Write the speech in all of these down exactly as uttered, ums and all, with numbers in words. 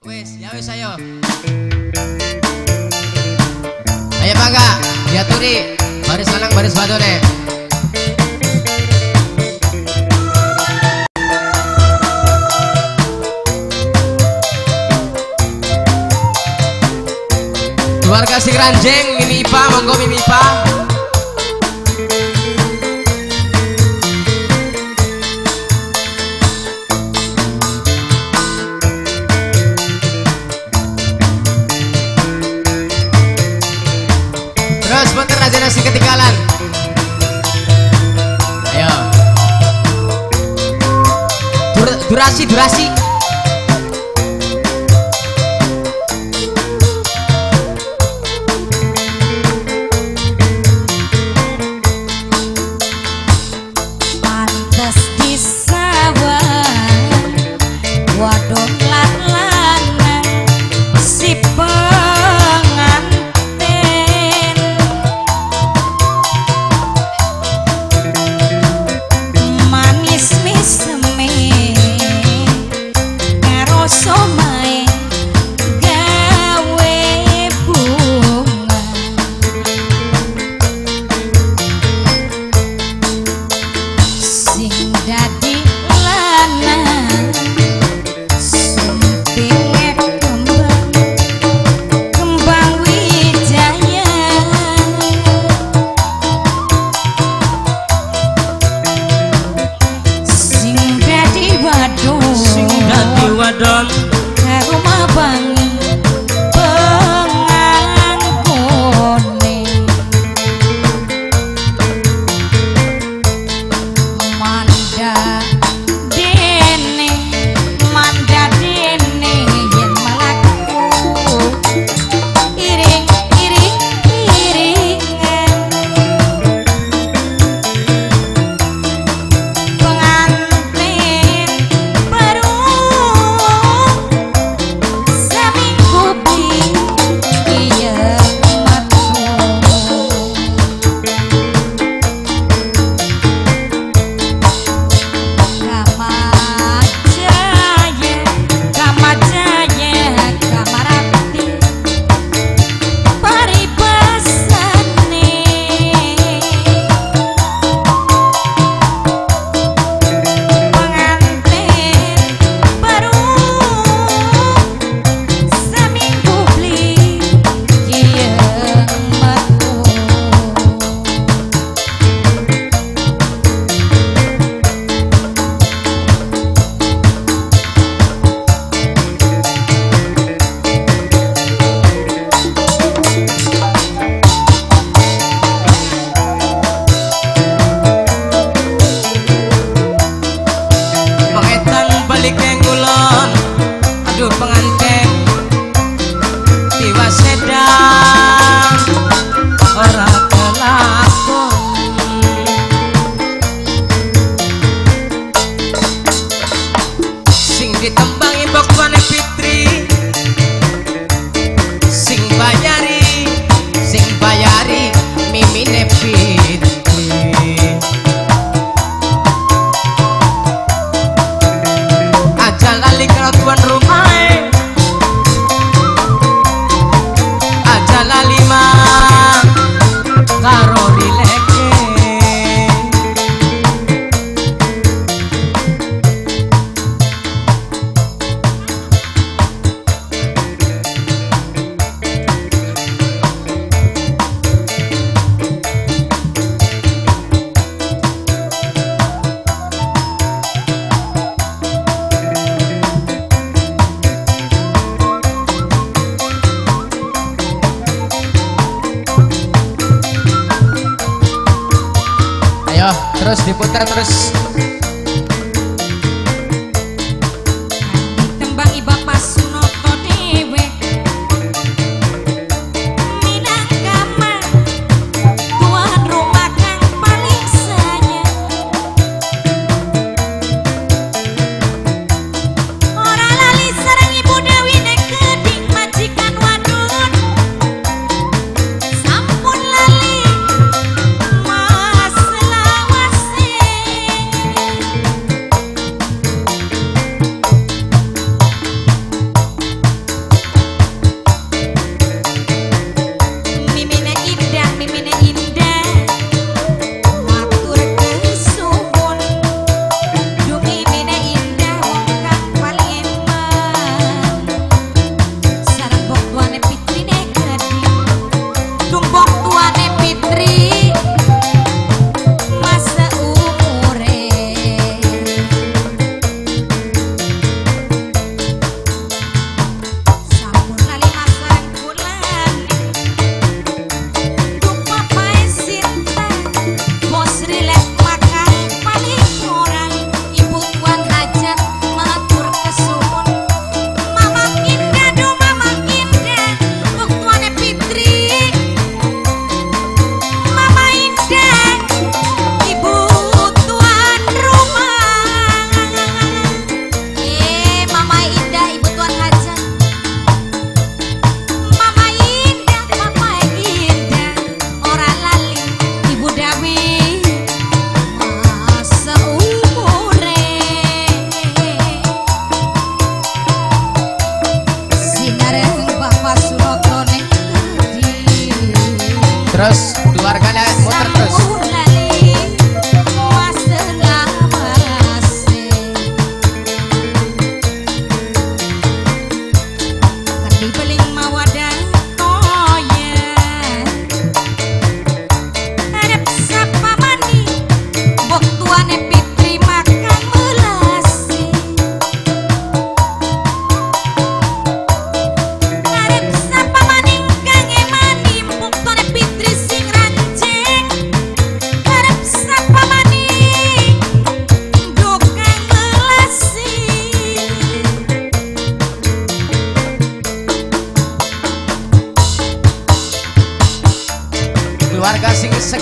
Wis, ya wis ayo. Ayo bangga, diaturi baris lanang baris wadone. Keluarga si Ranjeng, Mimi Ipa, monggo Mimi Ipa. Terus bentar aja nasi ketinggalan. Ayo. Dur durasi durasi. Terus diputar terus. Tembangi Bapak Sunoto dewe Minangkama tuan rumah kang paling sayang. Ora lali sareng Ibu Dewi nek keding majikan wadon. Sampun lali Mas Lawase.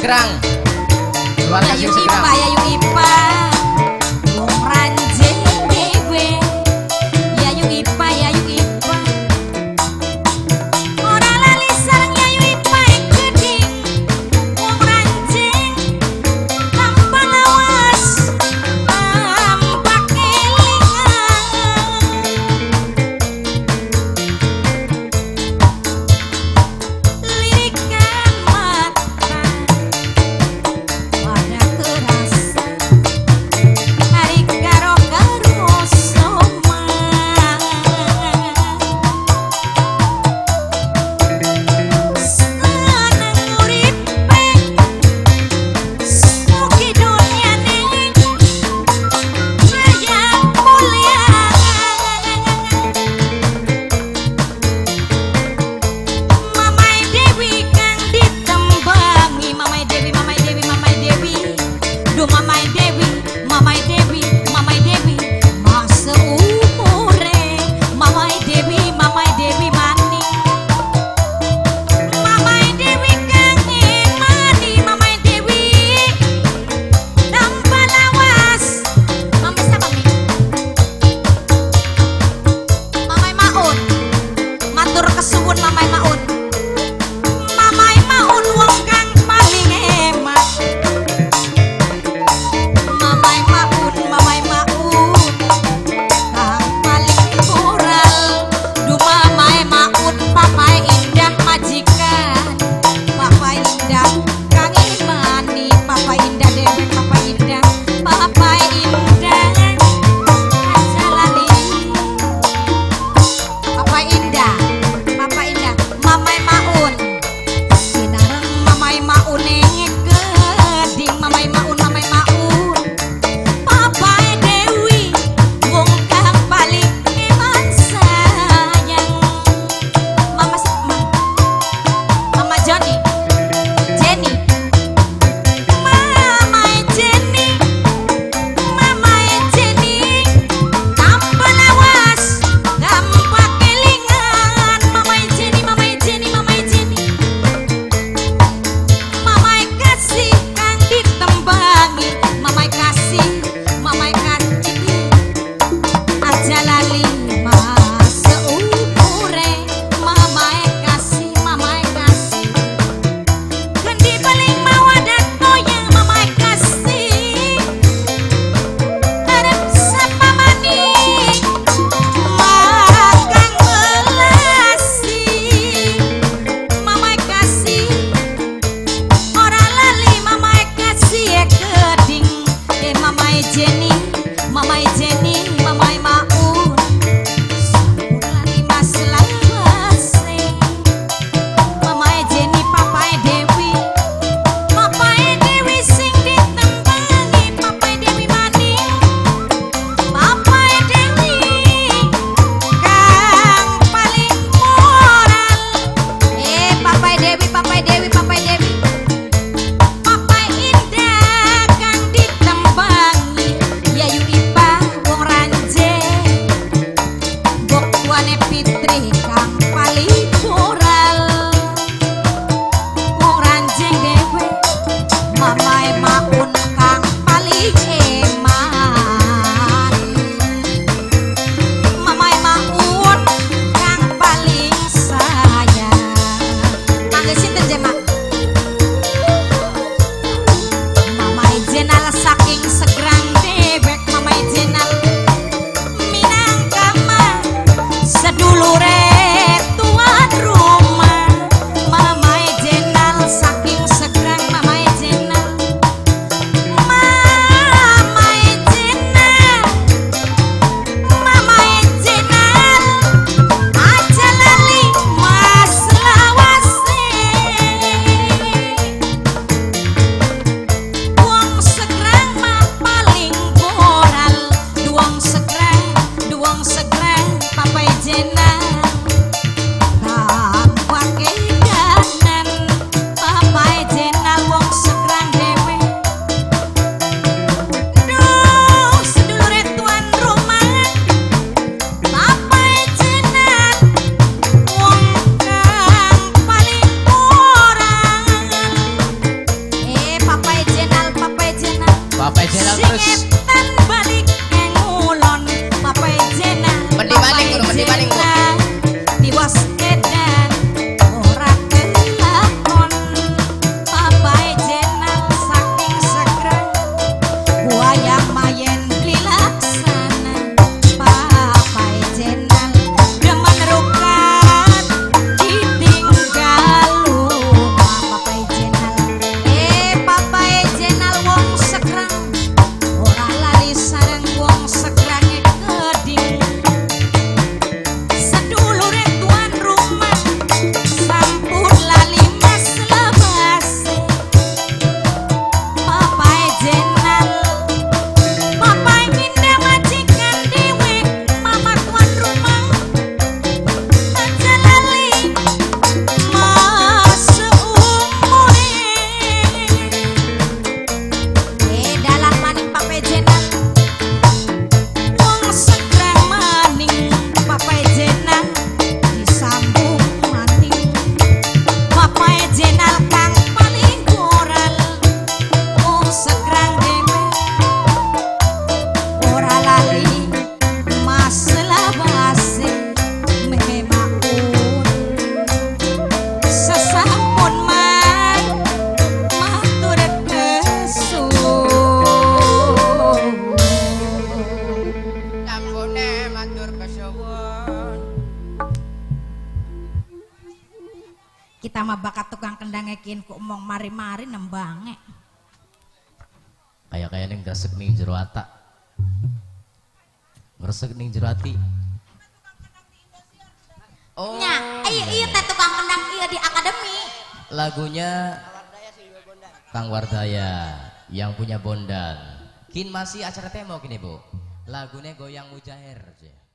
Segerang. Keluarga Yayu Sing Segerang. Ipa, Yayu Ipa, wong ranjing dewe. Yayu Ipa, Yayu Ipa, ora lali sareng Yayu Ipa yang geding. Wong ranjing tanpa lawas, tanpa kelingan. Lirikan mata pada terasa hari karo karo soma seneng uripe suki dunyane saya mulia. Mamai Dewi kang ditembangi, Mamai Dewi, Mamai Dewi, Mamai Dewi, duh Mamai Dewi, Mamai Dewi, Mamai Dewi, masa umure Mamai Dewi, Mamai Dewi maning. Mamai Dewi kang imani, Mamai Dewi tanpa lawas. Mamai siapa Mi? Mamai Maun, matur kesuwun Mamai Maun. Mamai Maun wong kang paling hemat. Mamai Maun, Mamai Maun kang paling moral. Duh Mamai Maun, Papai Indah majikan. Papai Indah kang imani, Papai Indah dewe, Papai Indah, Papai Indah aja lali. Papai Indah, Papai Indah, Mamai Maun. Sinareng Mamai Maun geding, Mamai Maun, Mamai Maun. Papai Dewi wong kang paling eman sayang. Mama Mama, Mama Joni, Jenny, Mamai Jenny, Mamai Jenny tanpa lawas, tanpa kelingan. Mamai Jenny, Mamai Jenny, Mamai Jenny, Mamai kasih kang ditembangi, Mamai kasih, Mamai kasih aja lali masa umure. Mamai kasih, Mamai kasih kendi paling mawadah toya. Mamai kasih harap sapa maning makan belasi. Mamai kasih ora lali, Mamai kasih ya geding. Eh Mamai Jenny, Mamai Jenny, Mamai Maun sampun lali mas lawase. Mamai Jenny, Papai Dewi, Papai Dewi sing ditembangi, Papai Dewi maning. Papai Dewi kang paling moral. Eh Papai Dewi, Papai Dewi, Papai Dewi, Papai Indah kang ditembangi. Yayu Ipa wong ora lali masalah basi memaun sesampun man matur kesun Sampune matur kesuwun. kita mah bakat tukang kendang ekin ku omong mari-mari nembange Kayak kayak ning gresek ning jero atak. Gresek ning jero ati. Oh. nya iya iya teh tukang kendang iya di akademi Lagunya Kang Wardaya yang punya Bondan. Kin masih acara temo kini Bu. Lagunya Goyang Mujair.